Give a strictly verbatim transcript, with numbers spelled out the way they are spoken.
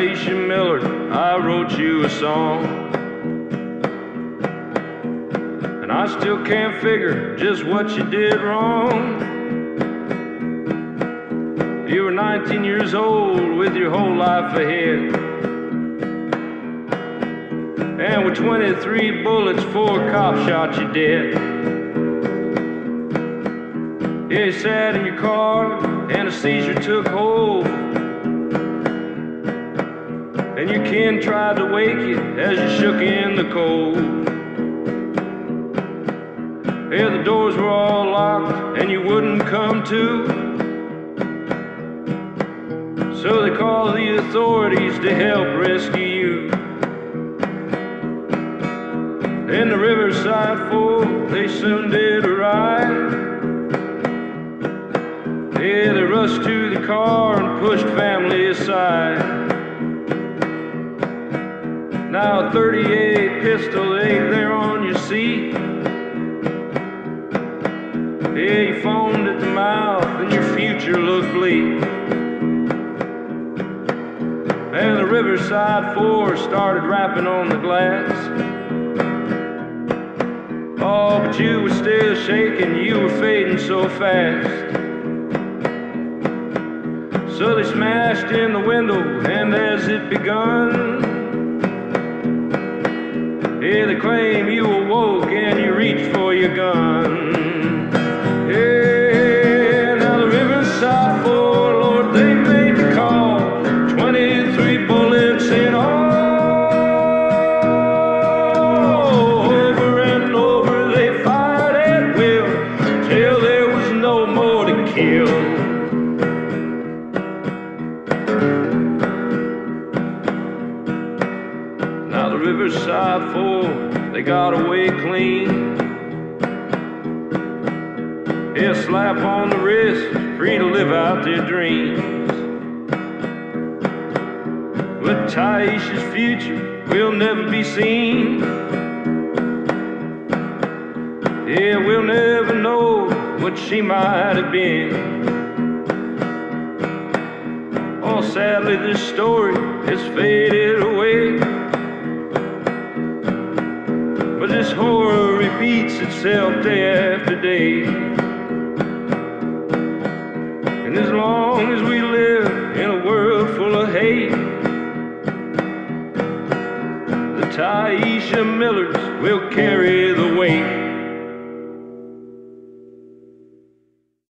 Tyisha Miller, I wrote you a song, and I still can't figure just what you did wrong. You were nineteen years old with your whole life ahead, and with twenty-three bullets, four cops shot you dead. Yeah, you sat in your car and a seizure took hold, and your kin tried to wake you as you shook in the cold. Yeah, the doors were all locked and you wouldn't come to, so they called the authorities to help rescue you. In the Riverside Four, they soon did arrive. Yeah, they rushed to the car and pushed family aside. Now a thirty-eight pistol lay there on your seat. Yeah, you foamed at the mouth and your future looked bleak. And the Riverside Four started rapping on the glass. Oh, but you were still shaking, you were fading so fast. So they smashed in the window, and as it begun, yeah, they claim you awoke and you reached for your gun. Yeah, now the Riverside Four, Lord, they made the call. twenty-three bullets in all. Over and over they fired at will, till there was no more to kill. Now the Riverside Four, they got away clean. Yeah, slap on the wrist, free to live out their dreams. But Tyisha's future will never be seen. Yeah, we'll never know what she might have been. Oh, sadly this story has faded away, but this horror repeats itself day after day. And as long as we live in a world full of hate, the Tyisha Millers will carry